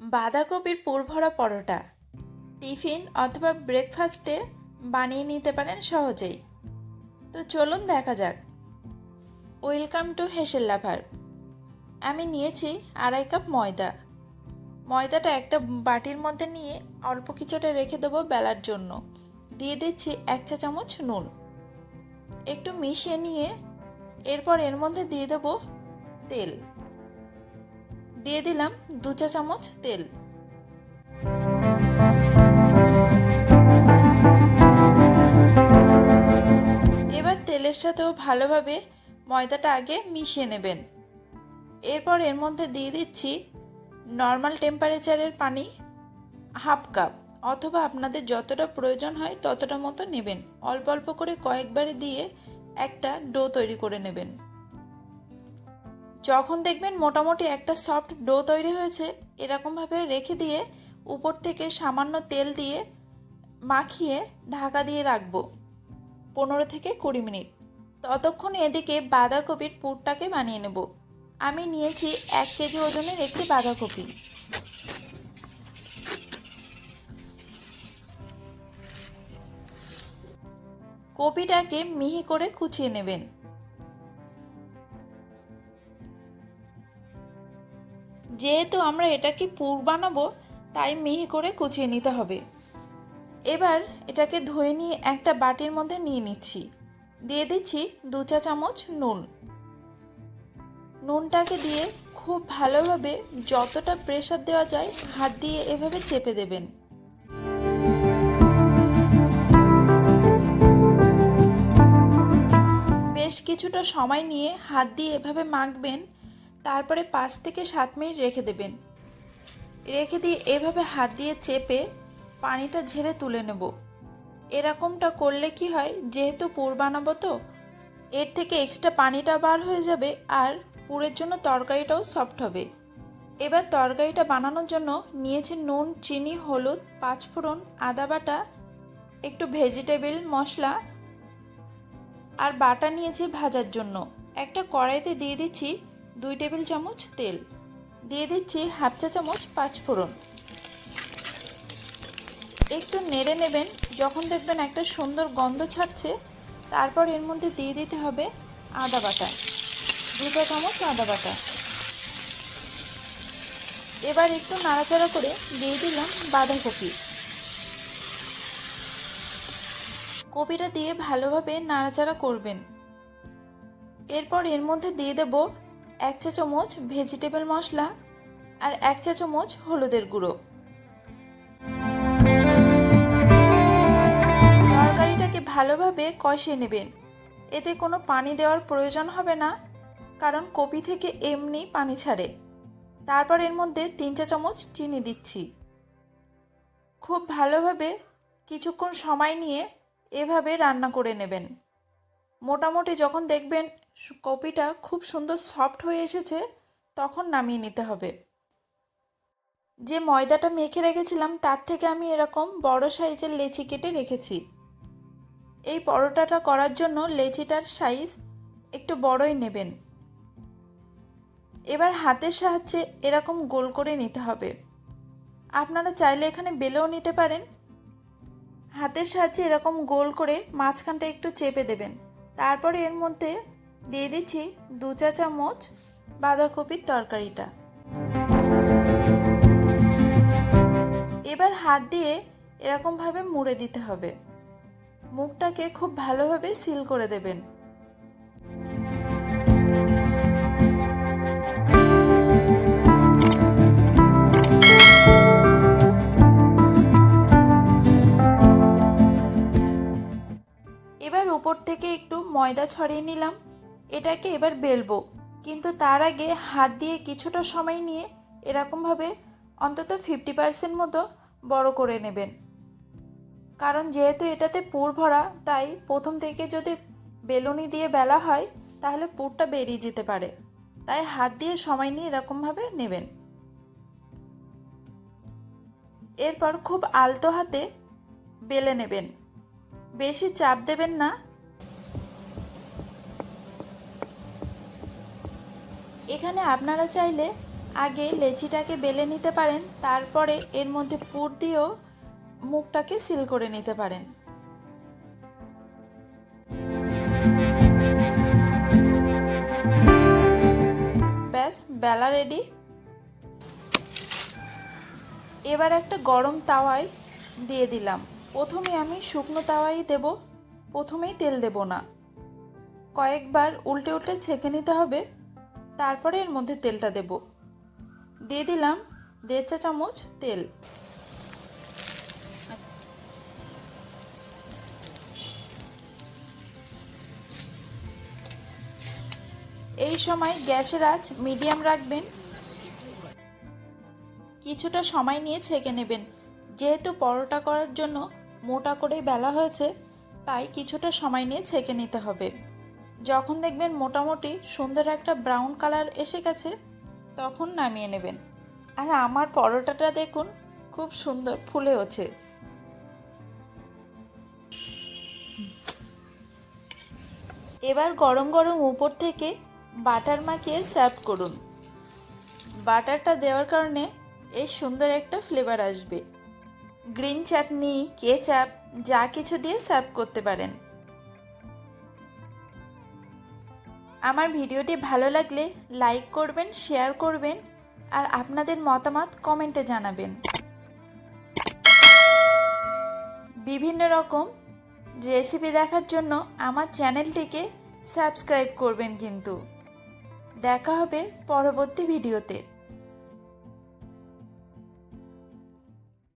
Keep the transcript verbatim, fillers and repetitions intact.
বাঁধাকপির পুরভরা পরোটা টিফিন অথবা ব্রেকফাস্টে বানিয়ে নিতে পারেন সহজেই। তো চলুন দেখা যাক। ওয়েলকাম টু হেসেল লাভার। আমি নিয়েছি আড়াই কাপ ময়দা। ময়দাটা একটা বাটির মধ্যে নিয়ে অল্প কিছুটা রেখে দেবো বেলার জন্য। দিয়ে দিচ্ছি এক চা চামচ নুন। একটু মিশিয়ে নিয়ে এরপর এর মধ্যে দিয়ে দেবো তেল। দিয়ে দিলাম দু চা চামচ তেল। এবার তেলের সাথেও ভালোভাবে ময়দাটা আগে মিশিয়ে নেবেন। এরপর এর মধ্যে দিয়ে দিচ্ছি নর্মাল টেম্পারেচারের পানি হাফ কাপ, অথবা আপনাদের যতটা প্রয়োজন হয় ততটা মতো নেবেন। অল্প অল্প করে কয়েকবারে দিয়ে একটা ডো তৈরি করে নেবেন। যখন দেখবেন মোটামুটি একটা সফট ডো তৈরি হয়েছে, এরকমভাবে রেখে দিয়ে উপর থেকে সামান্য তেল দিয়ে মাখিয়ে ঢাকা দিয়ে রাখবো পনেরো থেকে কুড়ি মিনিট। ততক্ষণ এদিকে বাঁধাকপির পুরটাকে বানিয়ে নেব। আমি নিয়েছি এক কেজি ওজনের একটি বাঁধাকপি। কপিটাকে মিহি করে কুচিয়ে নেবেন। যেহেতু আমরা এটাকে পুর বানাবো, তাই মিহি করে কুচিয়ে নিতে হবে। এবার এটাকে ধুয়ে নিয়ে একটা বাটির মধ্যে নিয়ে নিচ্ছি। দিয়ে দিচ্ছি দু চা চামচ নুন। নুনটাকে দিয়ে খুব ভালোভাবে যতটা প্রেসার দেওয়া যায় হাত দিয়ে এভাবে চেপে দেবেন। বেশ কিছুটা সময় নিয়ে হাত দিয়ে এভাবে মাখবেন। তারপরে পাঁচ থেকে সাত মিনিট রেখে দেবেন। রেখে দিয়ে এভাবে হাত দিয়ে চেপে পানিটা ঝেড়ে তুলে নেব। এরকমটা করলে কি হয়, যেহেতু পুর বানাবো তো এর থেকে এক্সট্রা পানিটা বার হয়ে যাবে আর পুরের জন্য তরকারিটাও সফট হবে। এবার তরকারিটা বানানোর জন্য নিয়েছি নুন, চিনি, হলুদ, পাঁচফোড়ন, আদা বাটা, একটু ভেজিটেবল মশলা আর বাটা নিয়েছি ভাজার জন্য। একটা কড়াইতে দিয়ে দিচ্ছি দুই টেবিল চামচ তেল। দিয়ে দিচ্ছি হাফ চা চামচ পাঁচফোড়ন। একটু নেড়ে নেবেন। যখন দেখবেন একটা সুন্দর গন্ধ ছাড়ছে, তারপর এর মধ্যে দিয়ে দিতে হবে আদা বাটা, দু চা চামচ আদা বাটা। এবার একটু নাড়াচাড়া করে দিয়ে দিলাম বাঁধাকপি। কপিটা দিয়ে ভালোভাবে নাড়াচাড়া করবেন। এরপর এর মধ্যে দিয়ে দেব এক চা চামচ ভেজিটেবল মশলা আর এক চা চামচ হলুদের গুঁড়ো। তরকারিটাকে ভালোভাবে কষিয়ে নেবেন। এতে কোনো পানি দেওয়ার প্রয়োজন হবে না, কারণ কপি থেকে এমনি পানি ছাড়ে। তারপর এর মধ্যে তিন চা চামচ চিনি দিচ্ছি। খুব ভালোভাবে কিছুক্ষণ সময় নিয়ে এভাবে রান্না করে নেবেন। মোটামুটি যখন দেখবেন কপিটা খুব সুন্দর সফট হয়ে এসেছে, তখন নামিয়ে নিতে হবে। যে ময়দাটা মেখে রেখেছিলাম তার থেকে আমি এরকম বড় সাইজের লেচি কেটে রেখেছি। এই পরোটাটা করার জন্য লেচিটার সাইজ একটু বড়ই নেবেন। এবার হাতের সাহায্যে এরকম গোল করে নিতে হবে। আপনারা চাইলে এখানে বেলেও নিতে পারেন। হাতের সাহায্যে এরকম গোল করে মাঝখানটা একটু চেপে দেবেন। তারপরে এর মধ্যে দিয়ে দিচ্ছি দু চা চামচ বাঁধাকপির তরকারিটা। এবার হাত দিয়ে এরকমভাবে মুড়ে দিতে হবে। মুখটাকে খুব ভালোভাবে সিল করে দেবেন। এবার উপর থেকে একটু ময়দা ছড়িয়ে নিলাম। এটাকে এবার বেলবো, কিন্তু তার আগে হাত দিয়ে কিছুটা সময় নিয়ে এরকমভাবে অন্তত ফিফটি পার্সেন্ট মতো বড় করে নেবেন। কারণ যেহেতু এটাতে পুর ভরা, তাই প্রথম থেকে যদি বেলুনি দিয়ে বেলা হয় তাহলে পুরটা বেরিয়ে যেতে পারে। তাই হাত দিয়ে সময় নিয়ে এরকমভাবে নেবেন। এরপর খুব আলতো হাতে বেলে নেবেন। বেশি চাপ দেবেন না। এখানে আপনারা চাইলে আগে লেচিটাকে বেলে নিতে পারেন, তারপরে এর মধ্যে পুর দিয়েও মুখটাকে সিল করে নিতে পারেন। ব্যাস, বেলা রেডি। এবার একটা গরম তাওয়ায় দিয়ে দিলাম। প্রথমে আমি শুকনো তাওয়াই দেব, প্রথমেই তেল দেব না। কয়েকবার উল্টে উল্টে ছেঁকে নিতে হবে, তারপরে এর মধ্যে তেলটা দেব। দিয়ে দিলাম দেড় চা চামচ তেল। এই সময় গ্যাসের আঁচ মিডিয়াম রাখবেন। কিছুটা সময় নিয়ে ছেঁকে নেবেন। যেহেতু পরোটা করার জন্য মোটা করেই বেলা হয়েছে, তাই কিছুটা সময় নিয়ে ছেঁকে নিতে হবে। যখন দেখবেন মোটামুটি সুন্দর একটা ব্রাউন কালার এসে গেছে, তখন নামিয়ে নেবেন। আর আমার পরোটাটা দেখুন খুব সুন্দর ফুলেওছে। এবার গরম গরম উপর থেকে বাটার মাখিয়ে সার্ভ করুন। বাটারটা দেওয়ার কারণে এই সুন্দর একটা ফ্লেভার আসবে। গ্রিন চাটনি, কেচাপ যা কিছু দিয়ে সার্ভ করতে পারেন। আমার ভিডিওটি ভালো লাগলে লাইক করবেন, শেয়ার করবেন আর আপনাদের মতামত কমেন্টে জানাবেন। বিভিন্ন রকম রেসিপি দেখার জন্য আমার চ্যানেলটিকে সাবস্ক্রাইব করবেন কিন্তু। দেখা হবে পরবর্তী ভিডিওতে।